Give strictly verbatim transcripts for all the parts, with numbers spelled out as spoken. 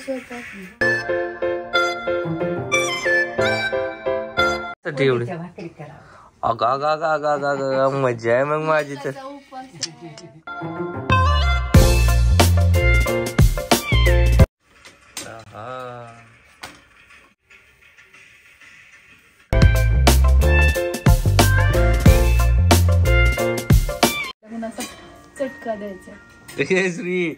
एवढी अग अग अग अग अग अग मजा आहे मग माझी तर. चटका द्यायचा. श्री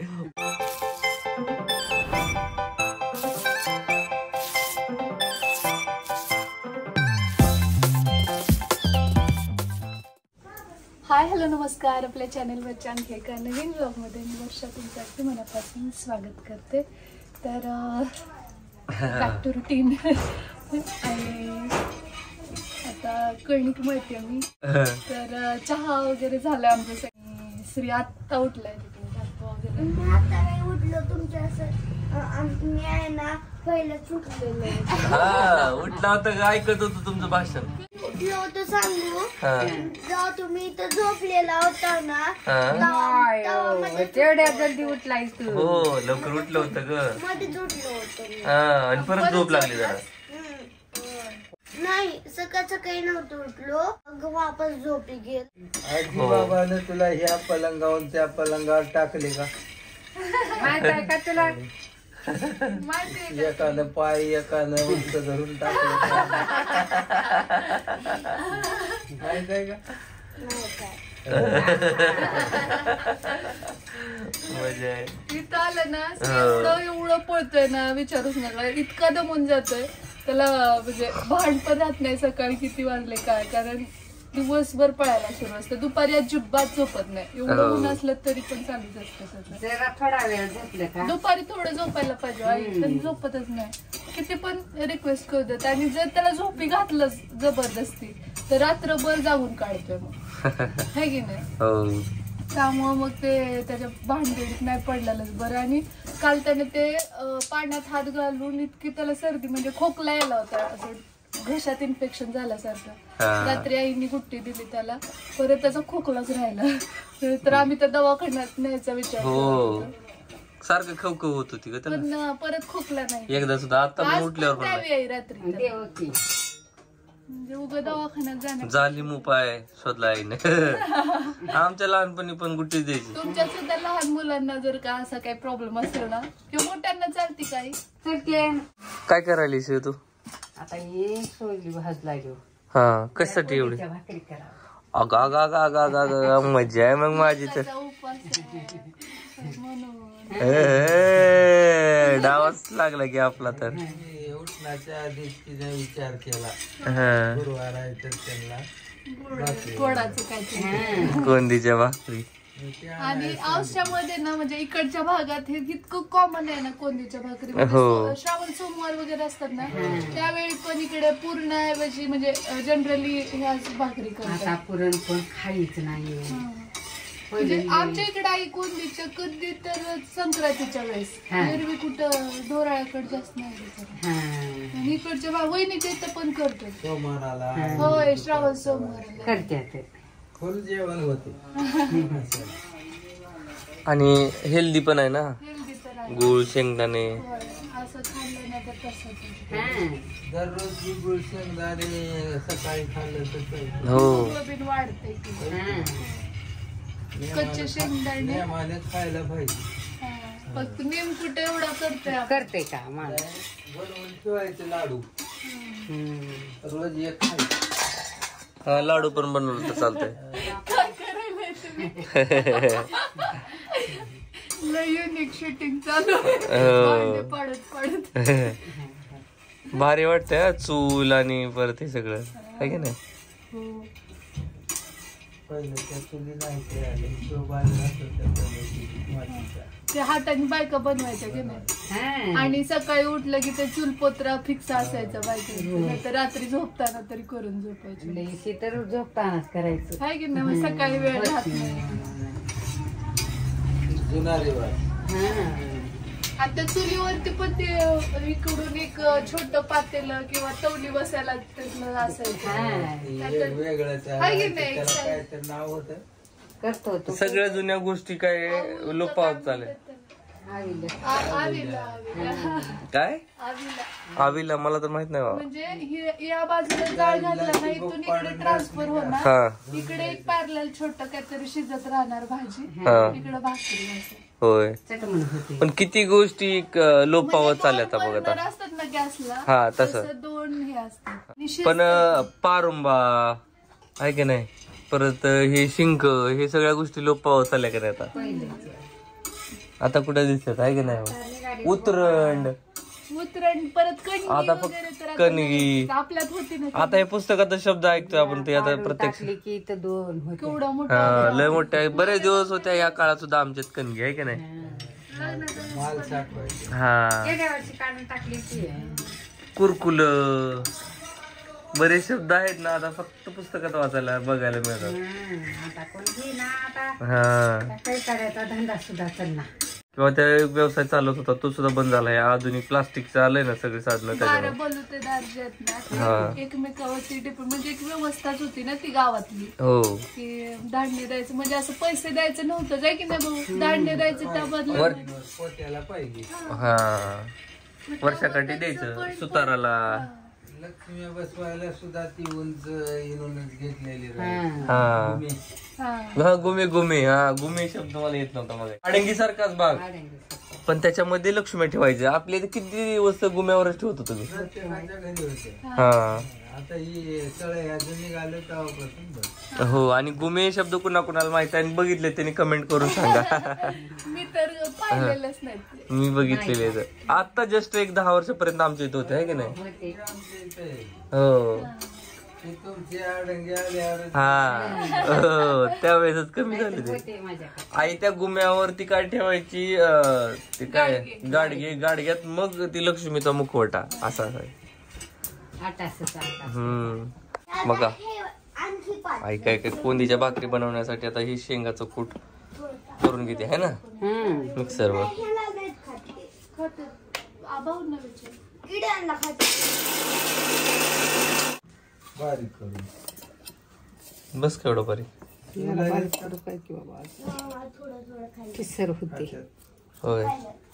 हाय हॅलो नमस्कार. आपल्या चॅनलवरच्या आणखी एका नवीन ब्लॉगमध्ये मी वर्षा तुमचं अगदी मनापासून स्वागत करते. तर बॅक टू रुटीन. आणि आता कणिक मळते मी. तर चहा वगैरे झाला आमचं. सगळं श्री आत्ता उठलाय वगैरे. आता उठलो तुमच्या असं मी आहे ना पहिलंच उठलेलं. हा उठला होता का? ऐकत होतो तुमचं भाषण. उठलो होतं सांगू जेव्हा तुम्ही इथं झोपलेला होता ना तेवढ्या जल्दी उठलाय तू. हो लवकर उठलं होतं ग. मध्येच उठलो होतं. हा आणि परत झोप लागली जरा. नाही सकाळ सकाळी नव्हतं उठलो अगं वापस झोपी गेल. आजी बाबाने तुला ह्या पलंगावरून त्या पलंगावर टाकले का? माहित आहे का तुला? एकानं पाय एकानं उंच धरून टाकलं माहित आहे का? मजा आहे. इथं आलं ना एवढं एवढं पळतोय ना विचारूच नका. इतका दमून जातोय त्याला. म्हणजे भांड पण राहत नाही सकाळी किती वाजले काय. कारण दिवसभर पळायला सुरू असतं. दुपारी अजिबात झोपत नाही. एवढं ऊन असलं तरी पण चालूच असतं. जरा थोडा वेळ झोपलं का दुपारी थोडं झोपायला पाहिजे. आई पण झोपतच नाही. किती पण रिक्वेस्ट करतात. आणि जर त्याला झोपी घातलं जबरदस्ती तर रात्रभर जागून काढतोय मग. है की नाही? त्यामुळं मग ते त्याच्या भांडीत नाही पडलेलंच बरं. आणि काल त्याने ते पाण्यात हात घालून इतकी त्याला सर्दी म्हणजे खोकला यायला होता. असं घशात इन्फेक्शन झाल्यासारखं. रात्री आईनी गुट्टी दिली त्याला. परत त्याचा खोकलाच राहिला. तर आम्ही त्या दवाखान्यात न्यायचा विचार केला. सारखं खवखव होत होती का पण परत खोकला नाही एकदा सुद्धा. आता उठल्यावर रात्री म्हणजे उगा दवाखान्यात जाण्या झाली उपाय शोधला आईने. आमच्या लहानपणी पण गुट्टी द्यायची. तुमच्या सुद्धा लहान मुलांना जर का असा काही प्रॉब्लेम असेल ना किंवा मोठ्यांना चालती काही. काय करायलीस तू? आता हे सोयली भाजला घेऊ. हा कशासाठी एवढी भाकरी करा. अग अग अग अग अग अग मजा आहे मग माझी तर. डावच लागला की आपला तर. उठण्याच्या आधी तिने विचार केला गुरुवार आहे तर त्यांना गोडाचं काय कोंदीच्या भाकरी. आणि औषधामध्ये ना म्हणजे इकडच्या भागात हे इतकं कॉमन आहे ना कोंदीच्या भाकरी. श्रावण सोमवार वगैरे असतात ना त्यावेळी पण इकडे पूर्ण ऐवजी म्हणजे जनरली ह्या भाकरी करतात. पुरण पण खायच नाही. आमच्या इकडे आई कोंदीच्या कधी तर संक्रांतीच्या वेळेस. एरवी कुठं ढोराळ्याकडे जास्त नाही. आणि इकडच्या वहिनीच्या इथं पण करतो. सोमवाराला होय श्रावण सोमवार करते. फुल जेवण होते. आणि हेल्दी पण आहे ना. गुळ शेंगदाणे असं खाल्लं ना तर तसं. दररोज गुळ शेंगदाणे सकाळी खाल्लं तर हो वाढते. कच्चे शेंगदाणे खायला पाहिजे. फक्त नेम कुठे एवढा करते करते का मला बनवून ठेवायचे लाडू रोज एक खायचं. हा लाडू पण बनवलं तर चालतंय. काय करायला लय युनिक शूटिंग चालू पडत पडत. भारी वाटतंय चूल आणि परत हे सगळं आहे की नाही. ते हाताने बायका बनवायच्या की नाही. आणि सकाळी उठलं की ते चूलपोत्रा फिक्स असायचं बायका. तर रात्री झोपताना तरी करून झोपायचं. तर झोपतानाच करायचं आहे की नाही. मग सकाळी वेळ राहत नाही. जुना रिवाज. आता चुलीवरती पण ते इकडून एक छोट पातेलं किंवा तवली बसायला असायचं. सगळ्या जुन्या गोष्टी काय लोपावत चालेल. आ- आवीला आवीला काय आवीला आवीला मला तर माहित नाही बाबा. म्हणजे हि- या बाजूला जाळ घातला ना इथून इकडे ट्रान्सफर होणार हा इकडे एक पॅरल छोट काहीतरी शिजत राहणार भाजी हा इकडे भाकरी असं. होय चटमण होते. पण किती गोष्टी क- लोपावत चालल्यात आता बघ बर्नर आता. असतात ना गॅसला हा तसं तसं दोन हे असतात आणि शिजतं. पण अं, पारुंबा आहे की नाही परत अं, हे शिंक हे सगळ्या गोष्टी लोपावत चालल्या का नाही आता. पहिलेच. आता कुठे दिसतात आहे की नाही उतरंड उतरण परत कणगी आता फक्त वगैरे तर आता कणगी. आपल्यात होती ना आता हे पुस्तकात शब्द ऐकतोय आपण ते आता काढून प्रत्यक्ष टाकली की इथं दोन होते. केवढा मोठा हा, लय मोठ्या बरेच दिवस होत्या या काळात सुद्धा आमच्यात कणगी आहे की नाही. माल साठवायचे. हा गेल्या वर्षी काढून टाकली की कुरकुल बरेच शब्द आहेत ना आता फक्त पुस्तकात वाचायला बघायला मिळतात. हं, आता कोण घेईना आता हा आता काही करायचा धंदा सुद्धा चालला. किंवा त्या व्यवसाय चालत होता तो सुद्धा बंद झालाय. आधुनिक प्लास्टिकचं आलंय ना सगळे साधनं बारा त्याच्यामुळे. बलुतेदार जे आहेत ना हा. ते एकमेकावरती डिपेंड म्हणजे एक व्यवस्थाच होती ना ती गावातली हो की धान्य द्यायचं म्हणजे असं पैसे द्यायचं नव्हतं जाय की नाही भाऊ धान्य द्यायचं त्या बदला पोत्याला पाहिजे. हा वर्षाकाठी द्यायचं सुताराला. लक्ष्मी बसवायला सुद्धा ती उंच इनूनच घेतलेली राहील. हं. हा तुम्ही हा हा गुमे गुमे हा गुमे शब्द मला येत नव्हता मग. अडंगी सारखाच भाग पण त्याच्यामध्ये लक्ष्मी ठेवायचं. आपल्या इथे किती दिवस गुम्यावरच ठेवत होतो मी. प्रत्येकाच्या घरी होते. हा आता ही सगळे अजून निघाले तेव्हापासून बघ. हो आणि गुमे शब्द कुणा कुणाला माहिती आहे आणि बघितले त्यांनी कमेंट करून सांगा. मी तर पाहिलेलंच नाही ते. मी बघितलेले आहेत. आता जस्ट एक दहा वर्षापर्यंत आमच्या इथे होते आहे की नाही. होते. आमच्या इथे हो ती तुमची आडंगी आल्यावर हा हो त्यावेळेसच कमी झाले ते. होते माझ्याकडे. आई त्या गुम्यावरती काय ठेवायची अं, ते काय गाडगे गाडग्यात मग ती लक्ष्मीचा मुखवटा असा आहे. आटासं चालतात. हम्म बघा हे आणखी पाच आई काय काय कोंदीच्या भाकरी बनवण्यासाठी आता ही शेंगाचं कूट करून घेते है ना हं. मिक्सरवर. ह्याला नाही खाते खातं. आबाहून विचार किड्यांना खाते बारीक करून बस केवढं बरी. मला बारीक करू काय की बाबा थोडं थोडं खायला किसर होते. होय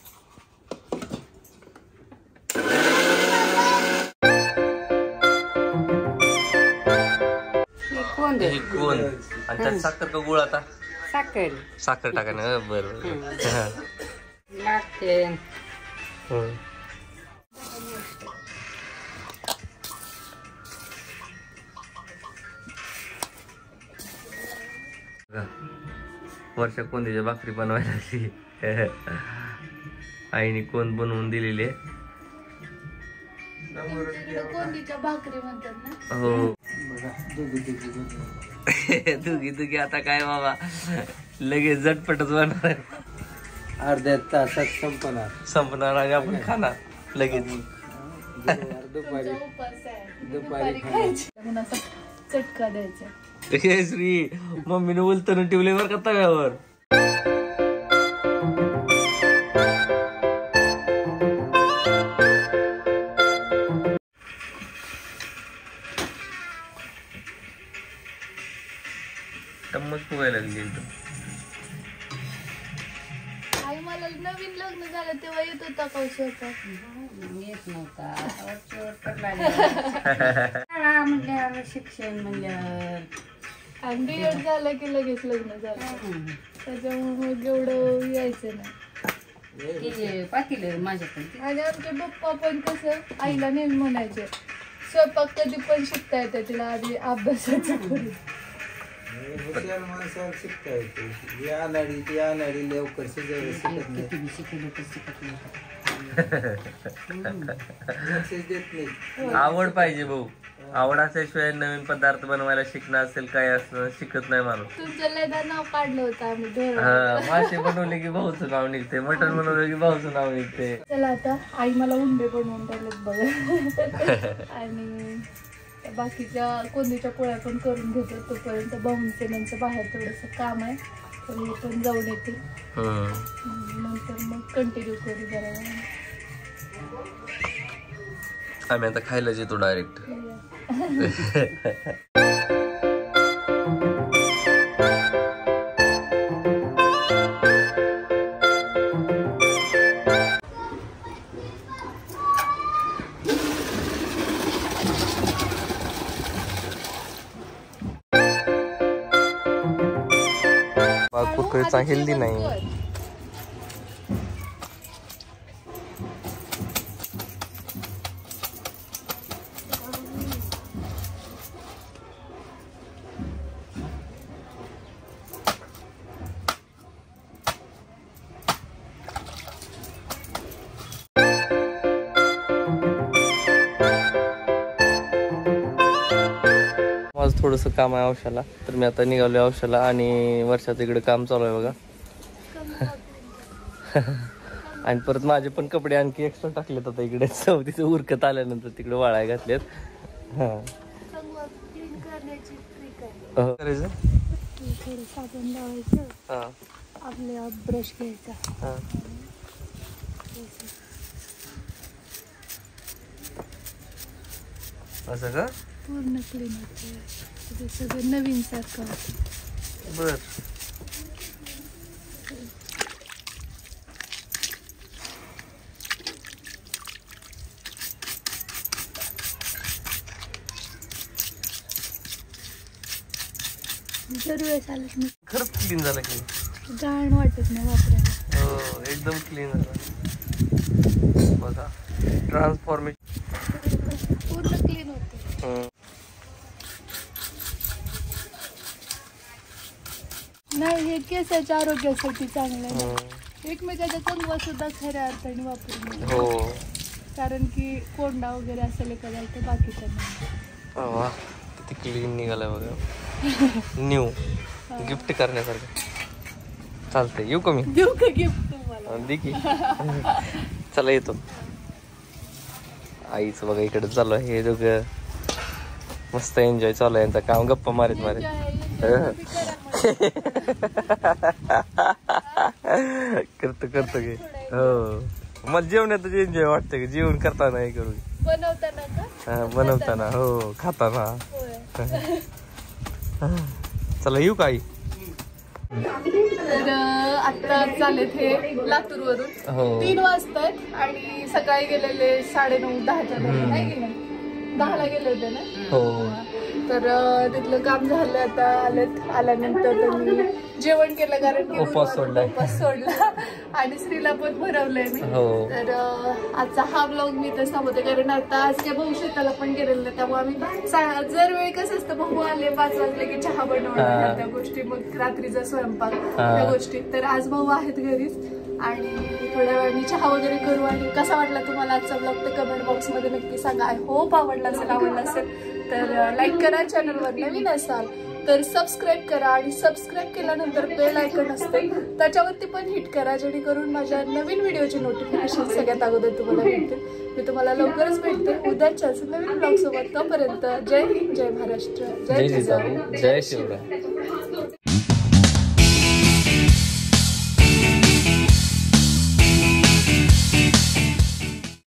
हे कोण दे ही कोण आणि त्यात साखर का गुळ आता साखर साखर टाका ना बरं बरं. लागते. होय. बघा, वर्षा कोंदीच्या भाकरी बनवायला अशी आईने कोण बनवून दिलेली आहे. तुमच्याकडे कोंडीच्या भाकरी म्हणतात ना हो बघा दुगी दुगी दुगी. दुगी दुगी आता काय बाबा लगेच झटपटच बनणार आहे. अर्ध्या तासात संपणार. संपणार आणि आपण खाणार लगेच. गुरुवार दुपारी तुमचा उपास आहे दुपारी दुपारी खायची म्हणून असा चटका द्यायचा. हे श्री मम्मीने उलटून ठेवले बरं का तव्यावर. टम्मच फुगायला लागली एकदम. आई मला नवीन लग्न झालं तेव्हा येत होता पाऊस होता येत नव्हता. वरचेवर पडला नाही. शाळा म्हणल्यावर शिक्षण म्हणल्यावर आणि बीएड झालं की लगेच लग्न झालं हं. त्याच्यामुळे मग एवढं यायचं नाही. ते पातील माझ्याकडे. आणि आमचे पप्पा पण कसं आईला नेहमी म्हणायचे स्वयंपाक कधी पण शिकता येतं तिला आधी अभ्यासाचं करून. हुशार माणसाला शिकता येते. या नाडी त्या नाडी लवकर शिजायला शिकत नाही. किती बी शिकलं तर शिकत नाही. लक्षच देत नाही. आवड पाहिजे भाऊ. आवड असल्याशिवाय नवीन पदार्थ बनवायला शिकणं असेल काय असणं शिकत नाही माणूस. तुमचं लयदा नाव काढलं होतं आम्ही ढोरं. हा मासे बनवले की भाऊचं नाव निघते. मटण बनवलं की भाऊचं नाव निघते. चला आता आई मला उंडे बनवून टाकलेत बघा आणि बाकीच्या कोंदीच्या पोळ्या पण करून घेतो. तोपर्यंत भाऊंचे नंतर बाहेर थोडंसं काम आहे तर हे पण जाऊन येते. हम्म नंतर मग कंटिन्यू करू जरा. आम्ही आता खायलाच येतो डायरेक्ट. एवढं आधी चांगली हेल्दी जेवण नाही. कर. माझं थोडंसं काम आहे औषधाला, तर मी आता निघालोय औषधाला आणि वर्षाचं इकडे काम चालू आहे बघा. आणि परत माझे पण कपडे आणखी एक्स्ट्रा टाकलेत आता इकडे चौथीचं उरकत आल्यानंतर तिकडे वाळाय घातलेत. हा क्लीन करण्याची ट्रिक आहे. हो. करायचं थोडं साबण लावायचं, हा आपले ब्रश घ्यायचा, हा असं का? पूर्ण क्लीन होतं, ते सगळं नवीन सारखं होतं. बर. दरवेळेस आलं की खरंच क्लीन झालं की. घाण वाटत नाही वापरायला. हो एकदम क्लीन झालं बघा. ट्रान्सफॉर्मेशन पूर्ण क्लीन होतं. नाही, हे केसाच्या आरोग्यासाठी चांगलं आहे. एकमेकाच्या कंगवा सुद्धा खऱ्या अर्थाने वापरून घ्या. हो. कारण की कोंडा वगैरे असेल एखादा तर बाकीचं नाही. वा किती क्लीन निघालाय बघा. न्यू गिफ्ट करण्यासारखं. चालतंय, येऊ का मी? देऊ का गिफ्ट तुम्हाला? दे की. चला येतो. आईचं बघा इकडे चालू आहे, हे दोघं मस्त एन्जॉय चालू आहे यांचं काम, गप्पा मारत मारत. करतो करतो की. हो मला जेवणातच एन्जॉय वाटतं की, जेवण करताना हे करू. बनवताना का? हा बनवताना, हो खाताना. होय. चला येऊ का आई? तर आता चालेत हे लातूर वरून. हो. तीन वाजतायत आणि सकाळी गेलेले साडे नऊ दहाच्या दरम्यान, नाही गेले दहाला गेले होते ना. हो. तर तिथलं काम झालं, आता आलेत. आल्यानंतर त्यांनी जेवण केलं कारण की उपवास सोडलाय. उपवास सोडला आणि स्त्रीला पण भरवलंय मी. हो. तर आजचा हा ब्लॉग मी तर सांगते, कारण आता आज काय भाऊ शेताला पण गेलेलं नाही, त्यामुळे आम्ही सा- जर वेळी कसं असतं, भाऊ आले पाच वाजले की चहा बनवणार त्या गोष्टी, मग रात्रीचा स्वयंपाक त्या गोष्टी. तर आज भाऊ आहेत घरीच आणि थोड्या वेळाने चहा वगैरे करू. आणि कसा वाटला तुम्हाला आजचा ब्लॉग तर कमेंट बॉक्स मध्ये नक्की सांगा. आय होप आवडला असेल. आवडला असेल तर लाईक करा, चॅनलवर नवीन असाल तर सबस्क्राईब करा आणि सबस्क्राईब केल्यानंतर बेल आयकॉन असते त्याच्यावरती पण हिट करा, जेणेकरून माझ्या नवीन व्हिडिओचे नोटिफिकेशन सगळ्यात अगोदर तुम्हाला भेटतील. मी तुम्हाला लवकरच भेटते उद्याच्याच नवीन ब्लॉग सोबत. तोपर्यंत जय हिंद, जय महाराष्ट्र, जय जिजाऊ, जय शिवराय.